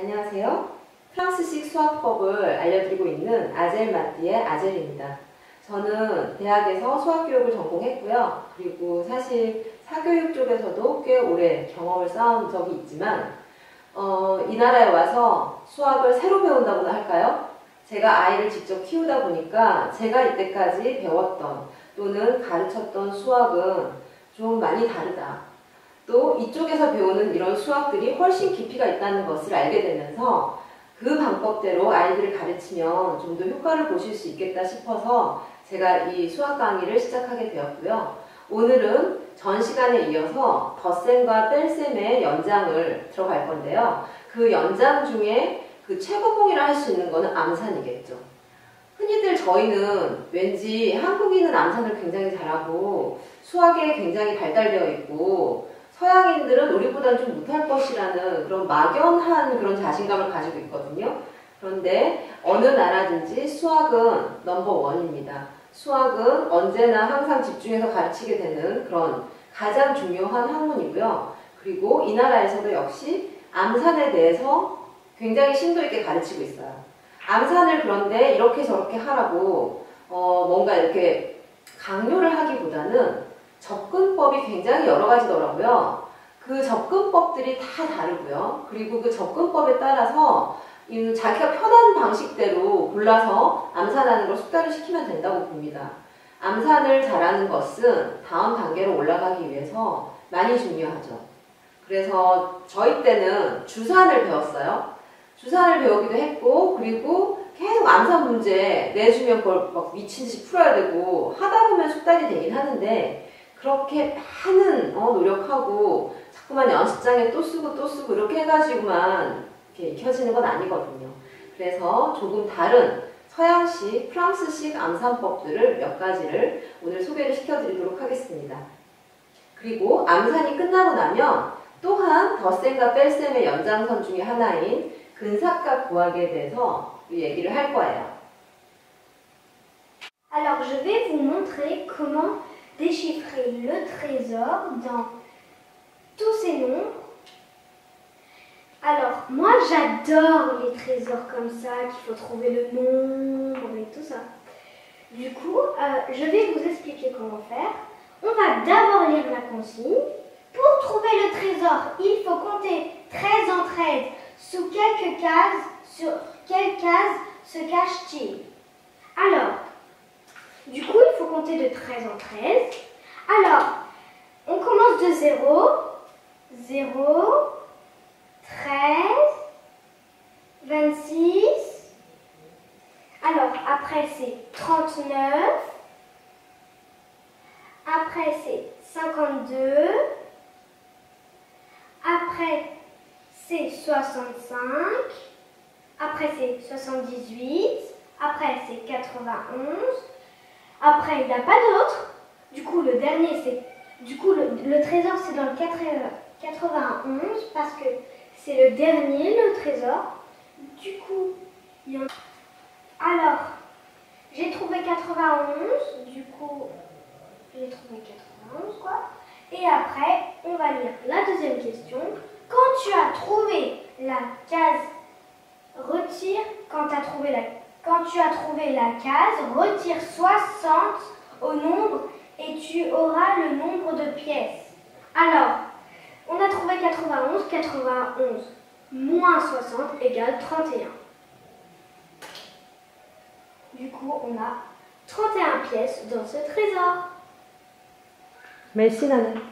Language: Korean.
안녕하세요. 프랑스식 수학법을 알려드리고 있는 아젤 마띠의 아젤입니다. 저는 대학에서 수학교육을 전공했고요. 그리고 사실 사교육 쪽에서도 꽤 오래 경험을 쌓은 적이 있지만 이 나라에 와서 수학을 새로 배운다고나 할까요? 제가 아이를 직접 키우다 보니까 제가 이때까지 배웠던 또는 가르쳤던 수학은 좀 많이 다르다. 또 이쪽에서 배우는 이런 수학들이 훨씬 깊이가 있다는 것을 알게 되면서 그 방법대로 아이들을 가르치면 좀 더 효과를 보실 수 있겠다 싶어서 제가 이 수학 강의를 시작하게 되었고요. 오늘은 전 시간에 이어서 덧셈과 뺄셈의 연장을 들어갈 건데요. 그 연장 중에 그 최고봉이라 할 수 있는 거는 암산이겠죠. 흔히들 저희는 왠지 한국인은 암산을 굉장히 잘하고 수학에 굉장히 발달되어 있고 서양인들은 우리보다는 좀 못할 것이라는 그런 막연한 그런 자신감을 가지고 있거든요. 그런데 어느 나라든지 수학은 넘버원입니다. 수학은 언제나 항상 집중해서 가르치게 되는 그런 가장 중요한 학문이고요. 그리고 이 나라에서도 역시 암산에 대해서 굉장히 심도 있게 가르치고 있어요. 암산을 그런데 이렇게 저렇게 하라고 뭔가 이렇게 강요를 하기보다는 접근법이 굉장히 여러 가지더라고요. 그 접근법들이 다 다르고요. 그리고 그 접근법에 따라서 자기가 편한 방식대로 골라서 암산하는 걸 숙달을 시키면 된다고 봅니다. 암산을 잘하는 것은 다음 단계로 올라가기 위해서 많이 중요하죠. 그래서 저희 때는 주산을 배웠어요. 주산을 배우기도 했고, 그리고 계속 암산 문제 내주면 그걸 막 미친 듯이 풀어야 되고 하다 보면 숙달이 되긴 하는데 그렇게 많은 노력하고 자꾸만 연습장에 또 쓰고 이렇게 해가지고만 이렇게 익혀지는 건 아니거든요. 그래서 조금 다른 서양식, 프랑스식 암산법들을 몇 가지를 오늘 소개를 시켜드리도록 하겠습니다. 그리고 암산이 끝나고 나면 또한 덧셈과 뺄셈의 연장선 중에 하나인 근사각 구하기에 대해서 얘기를 할 거예요. Alors, je vais vous montrer comment déchiffrer le trésor dans tous ces nombres. Alors, moi j'adore les trésors comme ça, qu'il faut trouver le nombre et tout ça. Du coup, je vais vous expliquer comment faire. On va d'abord lire la consigne. Pour trouver le trésor, il faut compter 13 en 13. Sous quelques cases, sur quelle case se cache-t-il? Alors, du coup, il faut compter de 13 en 13. Alors, on commence de 0, 0, 13, 26. Alors, après, c'est 39. Après, c'est 52. Après, c'est 65. Après, c'est 78. Après, c'est 91. Après, il n'y a pas d'autre. Du coup, le dernier, c'est... Du coup, le trésor, c'est dans le 91 parce que c'est le dernier, le trésor. Du coup, il y en... Alors, j'ai trouvé 91. Du coup, j'ai trouvé 91, quoi. Et après, on va lire la deuxième question. Quand tu as trouvé la case, retire... Quand tu as trouvé la case, retire 60 au nombre et tu auras le nombre de pièces. Alors, on a trouvé 91, 91 moins 60 égale 31. Du coup, on a 31 pièces dans ce trésor. Merci Nana.